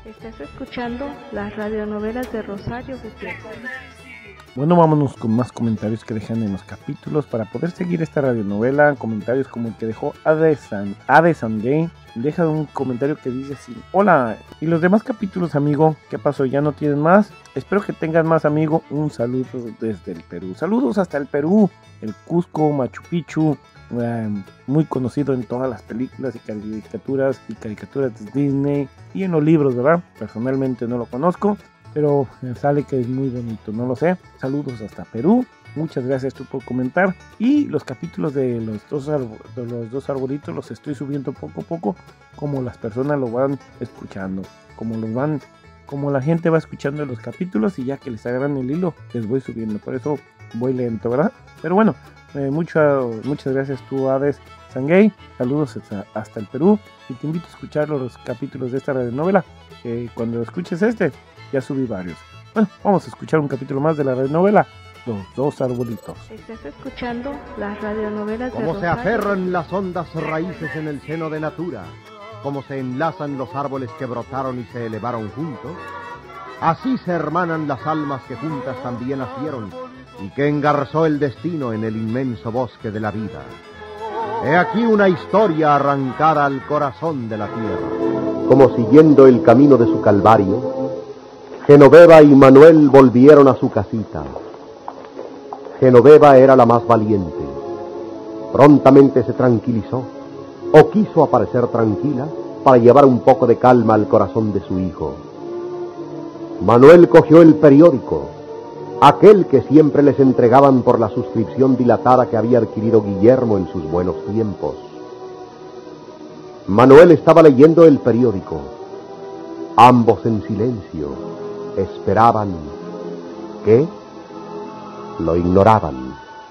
Estás escuchando las radionovelas de Rosario Gutiérrez. Bueno, vámonos con más comentarios que dejan en los capítulos para poder seguir esta radionovela. Comentarios como el que dejó Ade Sangay. Deja un comentario que dice así: hola, y los demás capítulos, amigo, ¿qué pasó? ¿Ya no tienen más? Espero que tengan más, amigo. Un saludo desde el Perú. Saludos hasta el Perú, el Cusco, Machu Picchu, muy conocido en todas las películas y caricaturas de Disney y en los libros, ¿verdad? Personalmente no lo conozco, pero sale que es muy bonito, no lo sé. Saludos hasta Perú. Muchas gracias tú por comentar. Y los capítulos de los dos arbolitos los estoy subiendo poco a poco, como las personas lo van escuchando, como la gente va escuchando los capítulos, y ya que les agarran el hilo, les voy subiendo. Por eso voy lento, ¿verdad? Pero bueno, muchas gracias tú, Hades Sangay. Saludos hasta el Perú. Y te invito a escuchar los capítulos de esta radionovela. Cuando escuches ya subí varios. Bueno, vamos a escuchar un capítulo más de la radionovela Los dos arbolitos. Estás escuchando las radionovelas de Como Rosario. se aferran las hondas raíces en el seno de Natura, como se enlazan los árboles que brotaron y se elevaron juntos, así se hermanan las almas que juntas también nacieron y que engarzó el destino en el inmenso bosque de la vida. He aquí una historia arrancada al corazón de la tierra. Como siguiendo el camino de su calvario, Genoveva y Manuel volvieron a su casita. Genoveva era la más valiente. Prontamente se tranquilizó, o quiso aparecer tranquila, para llevar un poco de calma al corazón de su hijo. Manuel cogió el periódico, aquel que siempre les entregaban por la suscripción dilatada que había adquirido Guillermo en sus buenos tiempos. Manuel estaba leyendo el periódico. Ambos en silencio esperaban. ¿Qué? Lo ignoraban.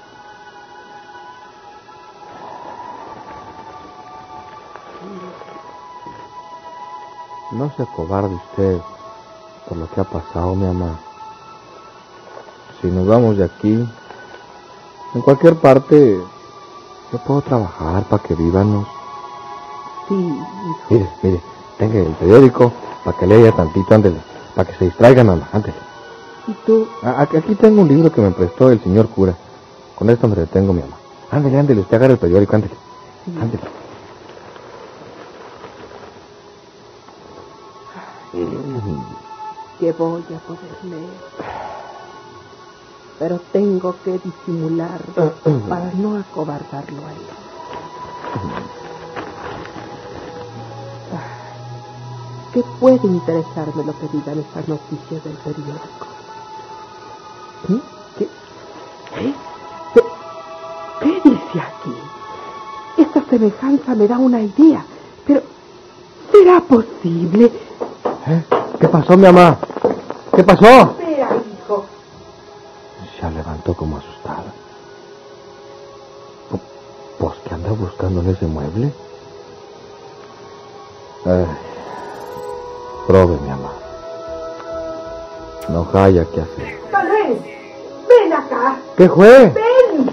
No se acobarde usted por lo que ha pasado, mi mamá. Si nos vamos de aquí, en cualquier parte, yo puedo trabajar para que vivanos. Sí, hijo. Mire, tenga el periódico para que lea tantito, ándele, para que se distraigan, mamá, ándele. ¿Y tú? Aquí tengo un libro que me prestó el señor cura. Con esto me detengo, mi mamá. Ándele, usted agarra el periódico, ándele. Sí. Ándele. Que voy a poder leer. Pero tengo que disimular para no acobardarlo a él. ¿Qué puede interesarme lo que digan estas noticias del periódico? ¿Qué dice aquí? Esta semejanza me da una idea, pero ¿será posible? ¿Qué pasó, mi mamá? ¿Qué pasó? Espera, hijo. Se levantó como asustada. ¿Pues qué anda buscando en ese mueble? Prove, mi mamá. No haya que hacer. Manuel, ven acá. ¿Qué fue? Ven.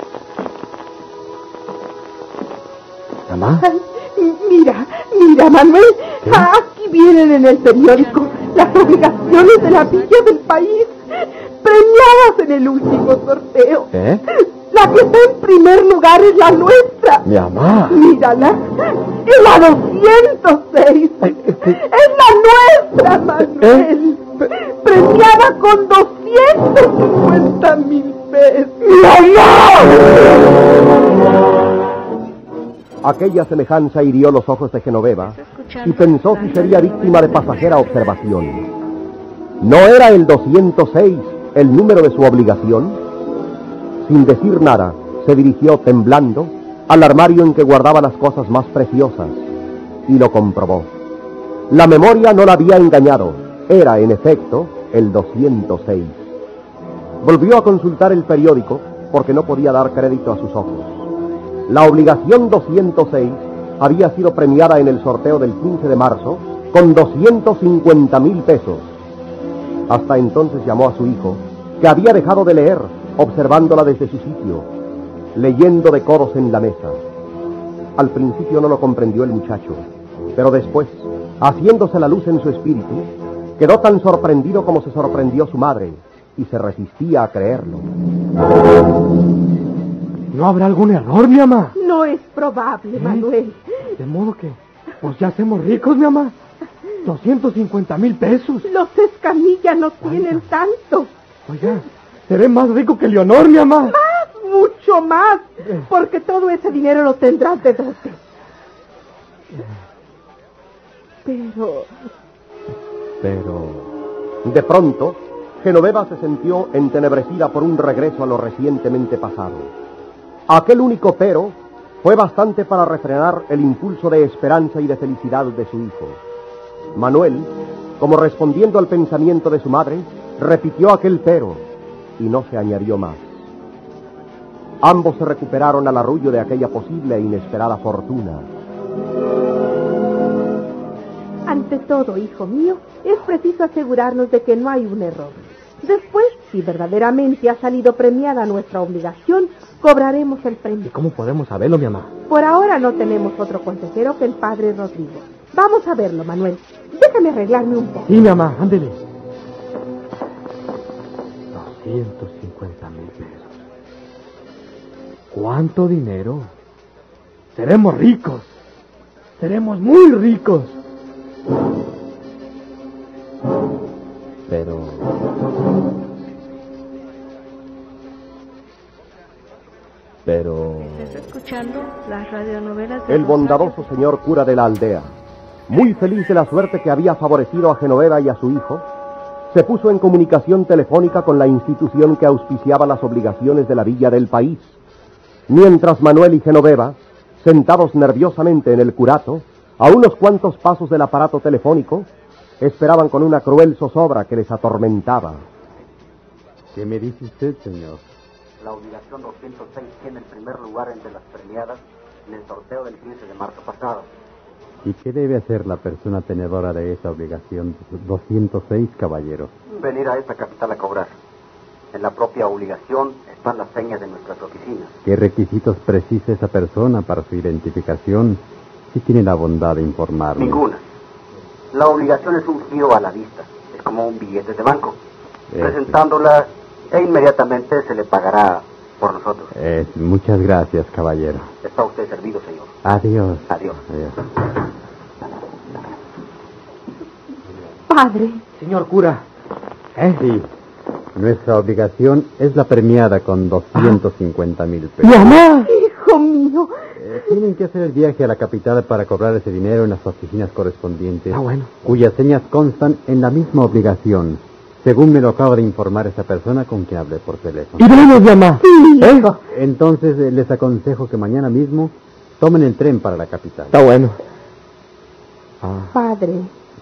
¿Mamá? Ay, mira, Manuel. ¿Qué? Aquí vienen en el periódico las obligaciones de la villa del país, premiadas en el último sorteo. ¿Eh? La que está en primer lugar es la nuestra. Mi mamá. Mírala, es la 206. Es la nuestra, Manuel. Premiada con 250,000 pesos. Aquella semejanza hirió los ojos de Genoveva y pensó si sería víctima de pasajera observación. ¿No era el 206 el número de su obligación? Sin decir nada, se dirigió temblando al armario en que guardaba las cosas más preciosas y lo comprobó. La memoria no la había engañado, era en efecto el 206. Volvió a consultar el periódico porque no podía dar crédito a sus ojos. La obligación 206 había sido premiada en el sorteo del 15 de marzo con 250,000 pesos. Hasta entonces llamó a su hijo, que había dejado de leer, observándola desde su sitio, leyendo de codos en la mesa. Al principio no lo comprendió el muchacho, pero después, Haciéndose la luz en su espíritu, quedó tan sorprendido como se sorprendió su madre, y se resistía a creerlo. ¿No habrá algún error, mi mamá? No es probable, Manuel. De modo que, pues ya hacemos ricos, mi mamá. 250,000 pesos. Los Escamilla no tienen tanto. Oiga, seré más rico que Leonor, mi mamá. Más, mucho más, porque todo ese dinero lo tendrás de dote. Pero... De pronto, Genoveva se sintió entenebrecida por un regreso a lo recientemente pasado. Aquel único pero fue bastante para refrenar el impulso de esperanza y de felicidad de su hijo. Manuel, como respondiendo al pensamiento de su madre, repitió aquel pero y no se añadió más. Ambos se recuperaron al arrullo de aquella posible e inesperada fortuna. Ante todo, hijo mío, es preciso asegurarnos de que no hay un error. Después, si verdaderamente ha salido premiada nuestra obligación, cobraremos el premio. ¿Y cómo podemos saberlo, mi mamá? Por ahora no tenemos otro consejero que el padre Rodrigo. Vamos a verlo, Manuel. Déjame arreglarme un poco. Sí, mi mamá, ándele. 250,000 pesos. ¿Cuánto dinero? Seremos ricos. Seremos muy ricos. Pero... Estás escuchando las radionovelas de El bondadoso señor cura de la aldea, muy feliz de la suerte que había favorecido a Genoveva y a su hijo, se puso en comunicación telefónica con la institución que auspiciaba las obligaciones de la villa del país, mientras Manuel y Genoveva, sentados nerviosamente en el curato, a unos cuantos pasos del aparato telefónico, esperaban con una cruel zozobra que les atormentaba. ¿Qué me dice usted, señor? La obligación 206 tiene el primer lugar entre las premiadas en el sorteo del 15 de marzo pasado. ¿Y qué debe hacer la persona tenedora de esa obligación 206, caballero? Venir a esta capital a cobrar. En la propia obligación están las señas de nuestras oficinas. ¿Qué requisitos precisa esa persona para su identificación? Si tiene la bondad de informarme. Ninguna. La obligación es un giro a la vista. Es como un billete de banco. Presentándola e inmediatamente se le pagará por nosotros. Muchas gracias, caballero. Está usted servido, señor. Adiós. Adiós. Adiós. Padre. Señor cura. Sí. Nuestra obligación es la premiada con 250,000 pesos. ¡Mamá! Hijo mío. Tienen que hacer el viaje a la capital para cobrar ese dinero en las oficinas correspondientes. Bueno. Cuyas señas constan en la misma obligación, según me lo acaba de informar esa persona con quien hablé por teléfono. ¡Y veremos, mamá! Sí, hijo. Entonces les aconsejo que mañana mismo tomen el tren para la capital. Está bueno. Padre.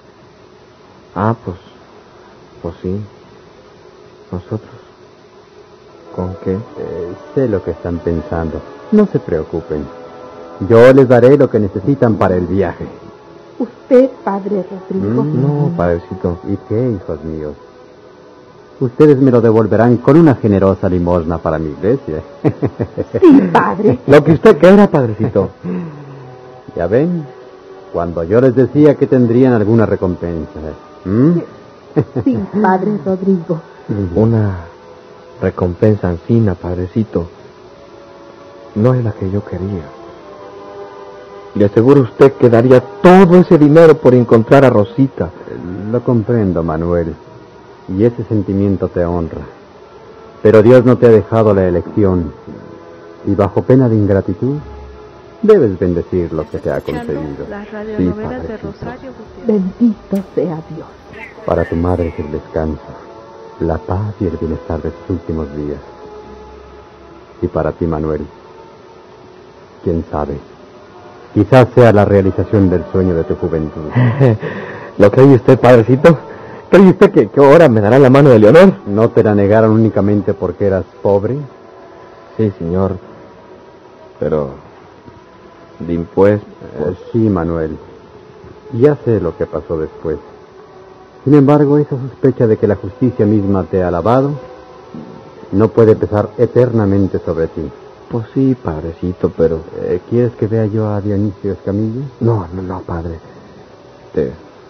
Pues sí. ¿Nosotros? ¿Con qué? Sé lo que están pensando. No se preocupen. Yo les daré lo que necesitan para el viaje. ¿Usted, padre Rodrigo? No, padrecito. ¿Y qué, hijos míos? Ustedes me lo devolverán con una generosa limosna para mi iglesia. Sí, padre. Lo que usted quiera, padrecito. ¿Ya ven? Cuando yo les decía que tendrían alguna recompensa. Sí, padre Rodrigo. Una recompensa ancina, padrecito. No es la que yo quería. Le aseguro a usted que daría todo ese dinero por encontrar a Rosita. Lo comprendo, Manuel. Y ese sentimiento te honra. Pero Dios no te ha dejado la elección. Y bajo pena de ingratitud, debes bendecir lo que te ha concedido. Las radionovelas de Rosario Gutiérrez. Bendito sea Dios. Para tu madre es el descanso, la paz y el bienestar de sus últimos días. Y para ti, Manuel, quién sabe, quizás sea la realización del sueño de tu juventud. ¿Lo cree usted, padrecito? ¿Cree usted que ahora me dará la mano de Leonor? ¿No te la negaron únicamente porque eras pobre? Sí, señor. Pero... de impuestos... Sí, Manuel. Ya sé lo que pasó después. Sin embargo, esa sospecha de que la justicia misma te ha alabado no puede pesar eternamente sobre ti. Pues sí, padrecito, pero... ¿Quieres que vea yo a Dionisio Escamilla? No, padre.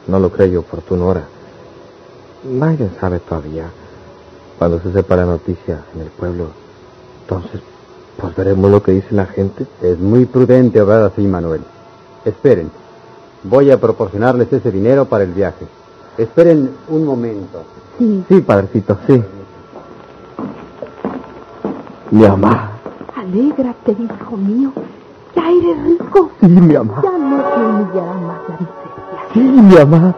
no lo creyó oportuno ahora. Nadie sabe todavía. Cuando se sepa la noticia en el pueblo, entonces, pues veremos lo que dice la gente. Es muy prudente obrar así, Manuel. Esperen. Voy a proporcionarles ese dinero para el viaje. Esperen un momento. Sí, padrecito, sí. Mi mamá. Alégrate, hijo mío. Ya eres rico. Sí, mi mamá. Ya no te humillará más la miseria. Sí, mi mamá.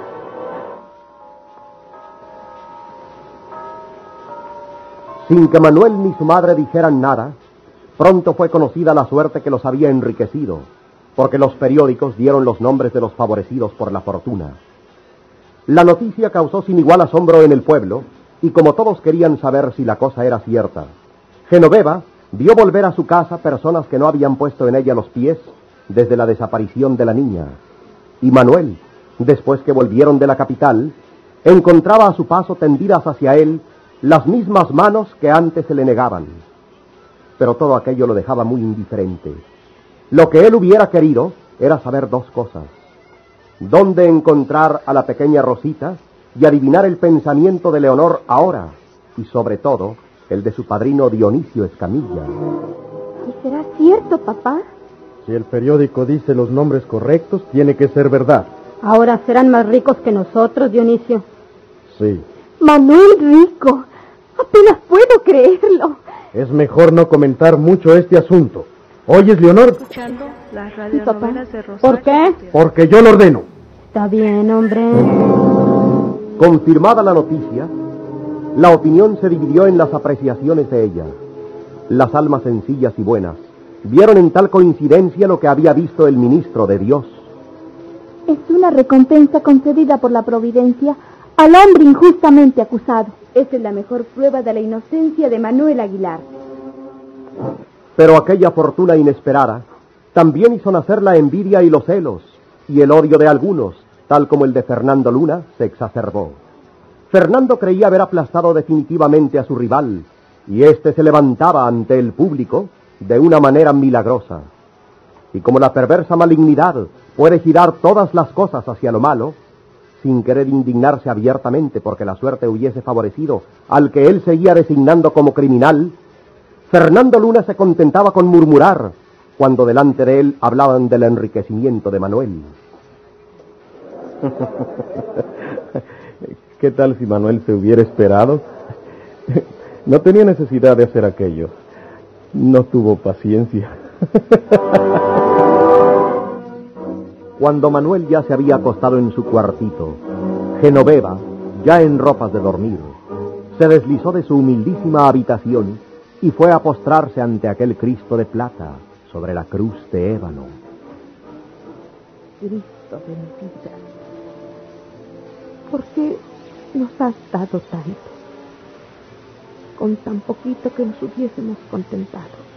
Sin que Manuel ni su madre dijeran nada, pronto fue conocida la suerte que los había enriquecido, porque los periódicos dieron los nombres de los favorecidos por la fortuna. La noticia causó sin igual asombro en el pueblo, y como todos querían saber si la cosa era cierta, Genoveva vio volver a su casa personas que no habían puesto en ella los pies desde la desaparición de la niña, y Manuel, después que volvieron de la capital, encontraba a su paso tendidas hacia él las mismas manos que antes se le negaban. Pero todo aquello lo dejaba muy indiferente. Lo que él hubiera querido era saber dos cosas: dónde encontrar a la pequeña Rosita y adivinar el pensamiento de Leonor ahora, y sobre todo el de su padrino Dionisio Escamilla. ¿Y será cierto, papá? Si el periódico dice los nombres correctos, tiene que ser verdad. Ahora serán más ricos que nosotros, Dionisio. Sí. Manuel rico. Apenas puedo creerlo. Es mejor no comentar mucho este asunto. ¿Oyes, Leonor? Escuchando las radionovelas de Rosario. ¿Por qué? Porque yo lo ordeno. Está bien, hombre. Confirmada la noticia, la opinión se dividió en las apreciaciones de ella. Las almas sencillas y buenas vieron en tal coincidencia lo que había visto el ministro de Dios. Es una recompensa concedida por la providencia al hombre injustamente acusado. Esa es la mejor prueba de la inocencia de Manuel Aguilar. Pero aquella fortuna inesperada también hizo nacer la envidia y los celos, y el odio de algunos, tal como el de Fernando Luna, se exacerbó. Fernando creía haber aplastado definitivamente a su rival, y éste se levantaba ante el público de una manera milagrosa. Y como la perversa malignidad puede girar todas las cosas hacia lo malo, sin querer indignarse abiertamente porque la suerte hubiese favorecido al que él seguía designando como criminal, Fernando Luna se contentaba con murmurar cuando delante de él hablaban del enriquecimiento de Manuel. ¿Qué tal si Manuel se hubiera esperado? No tenía necesidad de hacer aquello. No tuvo paciencia. Cuando Manuel ya se había acostado en su cuartito, Genoveva, ya en ropas de dormir, se deslizó de su humildísima habitación y fue a postrarse ante aquel Cristo de plata sobre la cruz de ébano. Cristo de mi vida, ¿por qué nos has dado tanto? Con tan poquito que nos hubiésemos contentado.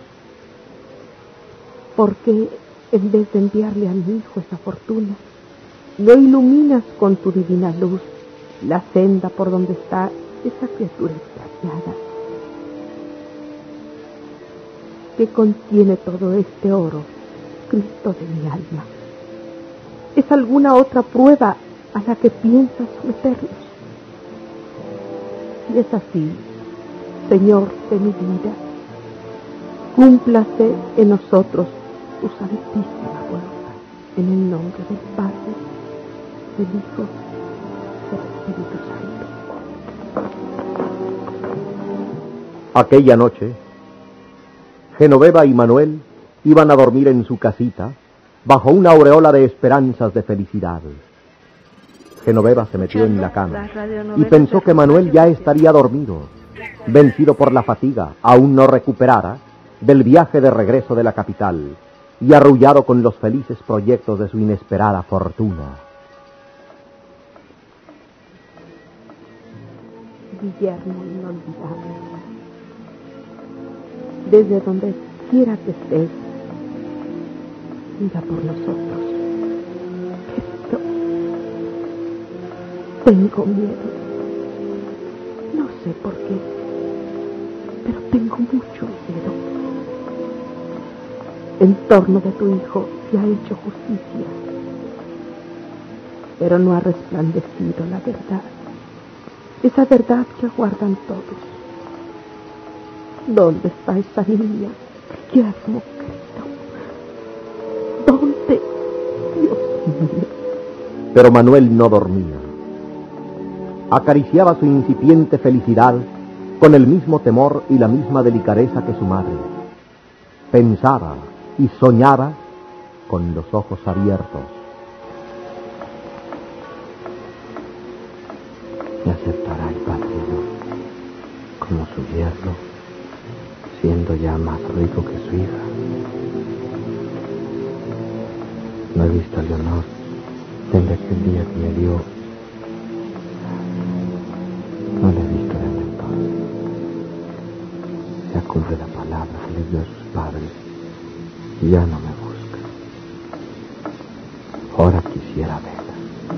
¿Por qué, en vez de enviarle a mi hijo esa fortuna, no iluminas con tu divina luz la senda por donde está esa criatura extraviada? ¿Qué contiene todo este oro, Cristo de mi alma? ¿Es alguna otra prueba a la que piensas someternos? Si es así, Señor de mi vida, cúmplase en nosotros tu santísima voluntad, en el nombre del Padre, del Hijo, del Espíritu Santo. Aquella noche, Genoveva y Manuel iban a dormir en su casita bajo una aureola de esperanzas de felicidad. Genoveva se metió en la cama y pensó que Manuel ya estaría dormido, vencido por la fatiga, aún no recuperada, del viaje de regreso de la capital, y arrullado con los felices proyectos de su inesperada fortuna. Guillermo inolvidable, desde donde quiera que estés, mira por nosotros. Pero tengo miedo. No sé por qué, pero tengo mucho miedo. En torno de tu hijo se ha hecho justicia. pero no ha resplandecido la verdad. Esa verdad que guardan todos. ¿Dónde está esa niña? Guillermo Cristo. ¿Dónde? Dios mío. Pero Manuel no dormía. Acariciaba su incipiente felicidad con el mismo temor y la misma delicadeza que su madre. Pensaba y soñaba con los ojos abiertos. Me aceptará el padrino como su yerno, siendo ya más rico que su hija. No he visto a Leonor desde aquel día que me dio. No le he visto desde entonces. Ya cumple la palabra que le dio a sus padres y ya no me busca. Ahora quisiera verla,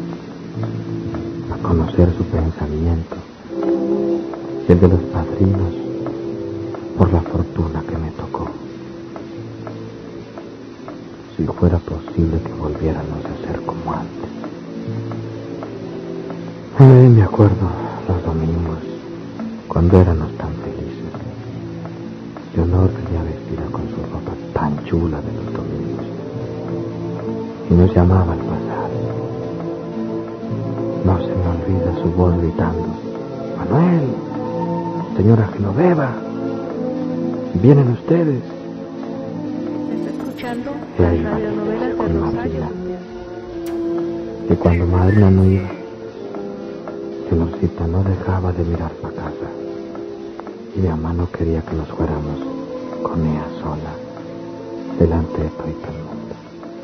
a conocer su pensamiento y el de los padrinos por la fortuna que me tocó. Si fuera posible que volviéramos a ser como antes. Me acuerdo los domingos, cuando éramos tan felices. Leonor venía vestida con su ropa tan chula de los domingos y nos llamaba al pasar. No se me olvida su voz gritando: Manuel, señora Genoveva, vienen ustedes. Está escuchando Y las ahí va radionovelas de con Rosario. que cuando Madrina no iba, Leonorcita no dejaba de mirar para casa. Y mi mamá no quería que nos fuéramos con ella sola, delante de todo el mundo.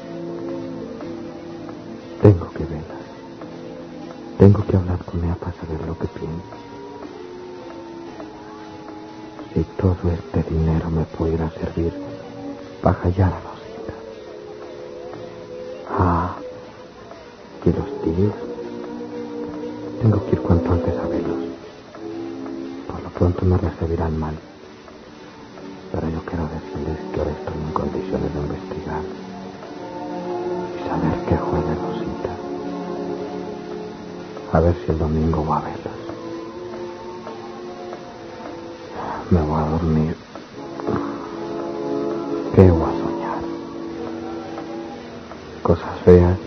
Tengo que verla. Tengo que hablar con ella para saber lo que piensa. Si todo este dinero me pudiera servir para hallar a Rosita. Y los tíos. Tengo que ir cuanto antes a verlos. Por lo pronto me recibirán mal. Pero yo quiero decirles que ahora estoy en condiciones de investigar y saber qué juega Rosita. A ver si el domingo va a verlas. Me voy a dormir. ¿Qué voy a soñar? Cosas feas.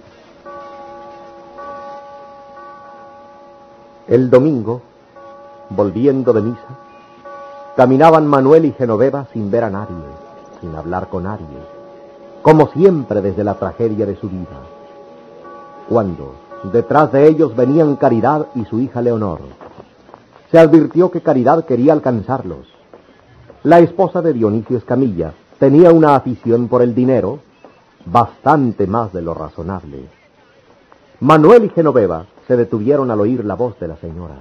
El domingo, volviendo de misa, caminaban Manuel y Genoveva sin ver a nadie, sin hablar con nadie, como siempre desde la tragedia de su vida. Cuando, detrás de ellos venían Caridad y su hija Leonor, se advirtió que Caridad quería alcanzarlos. La esposa de Dionisio Escamilla tenía una afición por el dinero, bastante más de lo razonable. Manuel y Genoveva se detuvieron al oír la voz de la señora.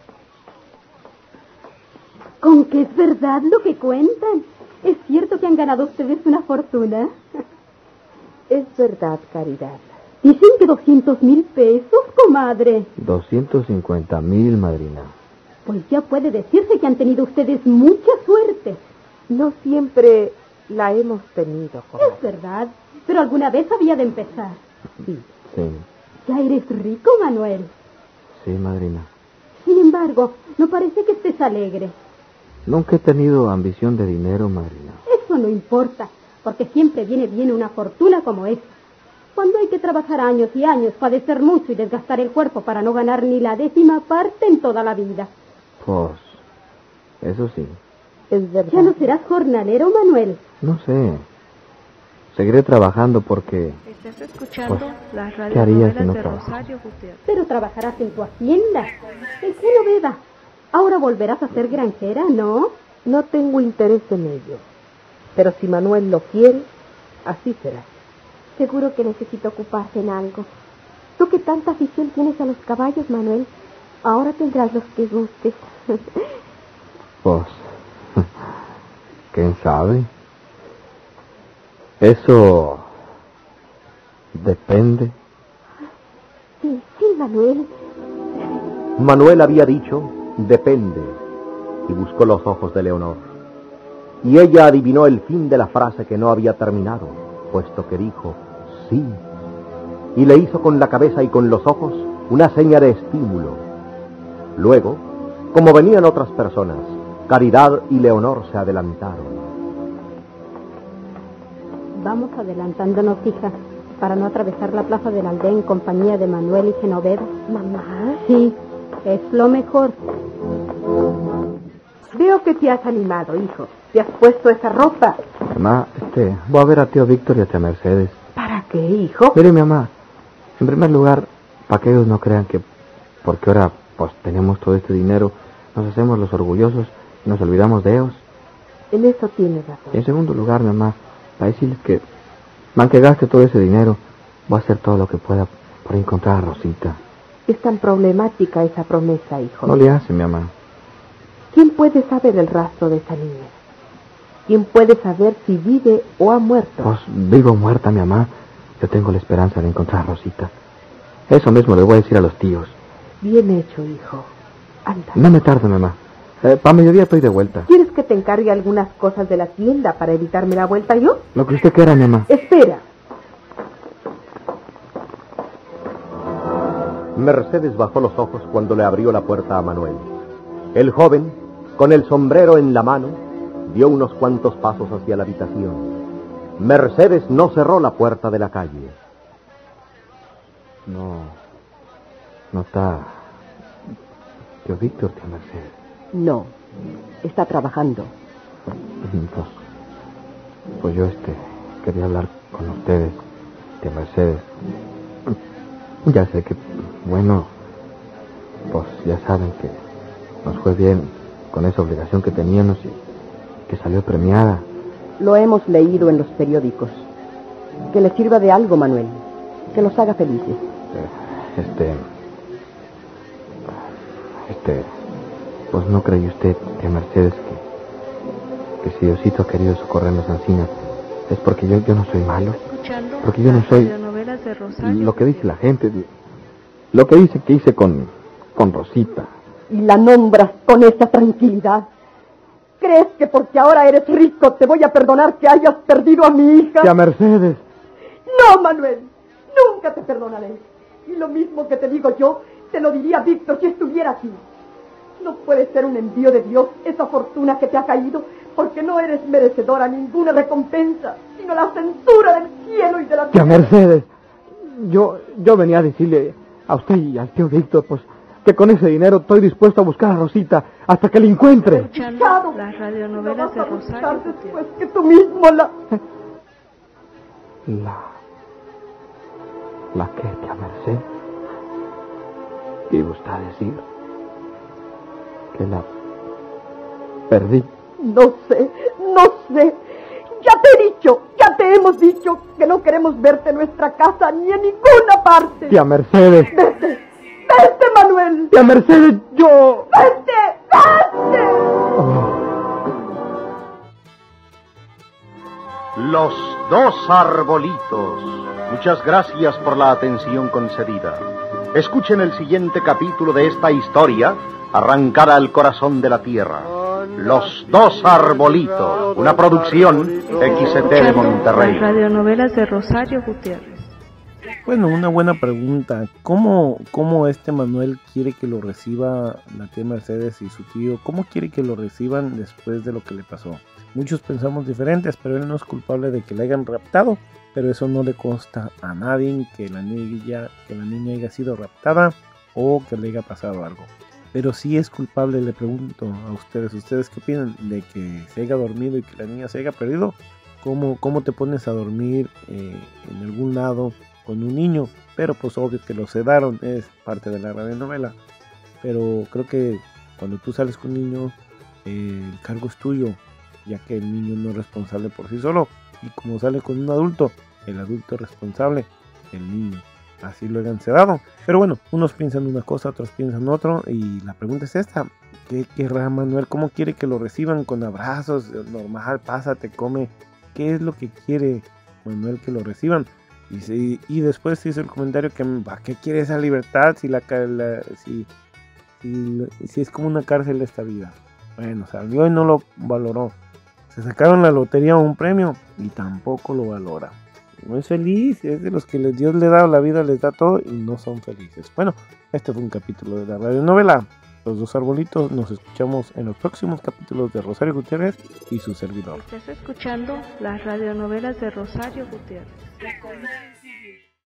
¿Con qué es verdad lo que cuentan? ¿Es cierto que han ganado ustedes una fortuna? Es verdad, Caridad. Dicen que 200,000 pesos, comadre. 250,000, madrina. Pues ya puede decirse que han tenido ustedes mucha suerte. No siempre la hemos tenido, comadre. Es verdad, pero alguna vez había de empezar. Sí. Sí, Ya eres rico, Manuel. sí, madrina. Sin embargo, no parece que estés alegre. Nunca he tenido ambición de dinero, madrina. Eso no importa, porque siempre viene bien una fortuna como esa. Cuando hay que trabajar años y años, padecer mucho y desgastar el cuerpo para no ganar ni la 10ª parte en toda la vida. Pues, eso sí. Es verdad. ¿Ya no serás jornalero, Manuel? No sé. Seguiré trabajando porque... Estás escuchando Pues, las ¿qué haría si radionovelas no de trabajo? Rosario Gutiérrez. Pero trabajarás en tu hacienda. ¿En Genoveva? Ahora volverás a ser granjera, ¿no? No tengo interés en ello. Pero si Manuel lo quiere, así será. Seguro que necesita ocuparse en algo. Tú que tanta afición tienes a los caballos, Manuel, ahora tendrás los que gustes. Pues, ¿quién sabe? Eso... depende. Sí, Manuel. Manuel había dicho, depende, y buscó los ojos de Leonor. Y ella adivinó el fin de la frase que no había terminado, puesto que dijo, sí, y le hizo con la cabeza y con los ojos una seña de estímulo. Luego, como venían otras personas, Caridad y Leonor se adelantaron. Vamos adelantándonos, hija, para no atravesar la plaza de la aldea en compañía de Manuel y Genoveva. ¿Mamá? Sí, es lo mejor. Veo que te has animado, hijo. Te has puesto esa ropa. Mamá, voy a ver a tío Víctor y a tía Mercedes. ¿Para qué, hijo? Mire, mi mamá, en primer lugar, para que ellos no crean que porque ahora pues tenemos todo este dinero, nos hacemos los orgullosos y nos olvidamos de ellos. En eso tienes razón. Y en segundo lugar, mi mamá, para decirles que, aunque gaste todo ese dinero, voy a hacer todo lo que pueda por encontrar a Rosita. Es tan problemática esa promesa, hijo. No le hace, mi mamá. ¿Quién puede saber el rastro de esa niña? ¿Quién puede saber si vive o ha muerto? Pues vivo o muerta, mi mamá, yo tengo la esperanza de encontrar a Rosita. Eso mismo le voy a decir a los tíos. Bien hecho, hijo. Anda. No me tardo, mamá. Para mediodía estoy de vuelta. ¿Quieres que te encargue algunas cosas de la tienda para evitarme la vuelta yo? Lo que usted quiera, mi mamá. Espera. Mercedes bajó los ojos cuando le abrió la puerta a Manuel. El joven, con el sombrero en la mano, dio unos cuantos pasos hacia la habitación. Mercedes no cerró la puerta de la calle. No está tío Víctor, tía Mercedes. No, está trabajando. Pues yo quería hablar con ustedes, tía Mercedes. Ya sé que, bueno, pues ya saben que nos fue bien con esa obligación que teníamos y que salió premiada. Lo hemos leído en los periódicos. Que les sirva de algo, Manuel. Que los haga felices. Pues no cree usted, tía Mercedes, que si Diosito ha querido socorrernos encima, es porque yo no soy malo. Porque yo no soy lo que dice la gente, lo que dice que hice con Rosita. Y la nombras con esa tranquilidad. ¿Crees que porque ahora eres rico te voy a perdonar que hayas perdido a mi hija? Tía Mercedes. No, Manuel, nunca te perdonaré. Y lo mismo que te digo yo, te lo diría Víctor si estuviera aquí. No puede ser un envío de Dios esa fortuna que te ha caído, porque no eres merecedora ninguna recompensa, sino la censura del cielo y de la tierra. Tía Mercedes, yo venía a decirle a usted y al tío Víctor, pues, que con ese dinero estoy dispuesto a buscar a Rosita hasta que la encuentre. Las radionovelas de Rosario. Después que tú mismo la qué, tía Mercedes? ¿Qué iba usted a decir? Que la perdí. No sé. Ya te hemos dicho que no queremos verte en nuestra casa ni en ninguna parte. Tía Mercedes. Vete, Manuel. Tía Mercedes, yo... Vete. Los dos arbolitos. Muchas gracias por la atención concedida. Escuchen el siguiente capítulo de esta historia, arrancada al corazón de la tierra. Los dos arbolitos, una producción XT de Monterrey. Las radionovelas de Rosario Gutiérrez. Bueno, una buena pregunta. ¿Cómo Manuel quiere que lo reciba la tía Mercedes y su tío? ¿Cómo quiere que lo reciban después de lo que le pasó? Muchos pensamos diferentes, pero él no es culpable de que le hayan raptado. Pero eso no le consta a nadie que la niña haya sido raptada o que le haya pasado algo. Pero sí es culpable, le pregunto a ustedes. ¿Ustedes qué opinan de que se haya dormido y que la niña se haya perdido? ¿Cómo te pones a dormir en algún lado con un niño? Pero pues obvio que lo sedaron, es parte de la radionovela. Pero creo que cuando tú sales con un niño, el cargo es tuyo, ya que el niño no es responsable por sí solo. Y como sale con un adulto, el adulto es responsable, el niño. Así lo hayan sedado. Pero bueno, unos piensan una cosa, otros piensan otro. Y la pregunta es esta: ¿qué querrá Manuel? ¿Cómo quiere que lo reciban? ¿Con abrazos? Normal, pásate, come. ¿Qué es lo que quiere Manuel que lo reciban? Y después hizo el comentario que ¿para qué quiere esa libertad si es como una cárcel esta vida? Bueno, salió y no lo valoró. Se sacaron la lotería o un premio y tampoco lo valora. No es feliz, es de los que Dios le da la vida, les da todo y no son felices. Bueno, este fue un capítulo de la radionovela Los Dos Arbolitos. Nos escuchamos en los próximos capítulos de Rosario Gutiérrez y su servidor. Estás escuchando las radionovelas de Rosario Gutiérrez.